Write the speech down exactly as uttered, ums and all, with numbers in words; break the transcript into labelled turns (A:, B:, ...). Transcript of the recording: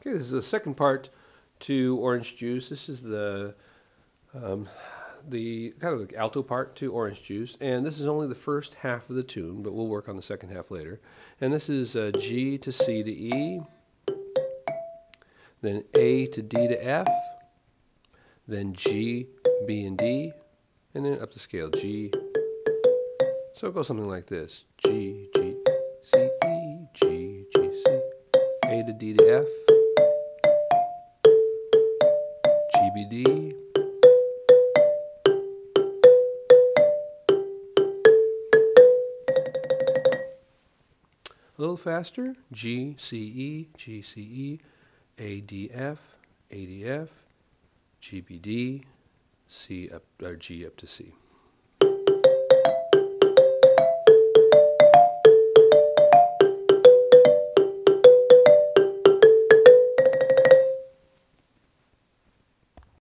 A: Okay, this is the second part to Orange Juice. This is the um, the kind of the alto part to Orange Juice, and this is only the first half of the tune, but we'll work on the second half later. And this is uh, G to C to E, then A to D to F, then G, B, and D, and then up the scale, G. So it goes something like this: G, G, C, E, G, G, C, A to D to F, G, B, D, a little faster: G, C, E, G, C, E, A, D, F, A, D, F, G, B, D, C up, or G up to C.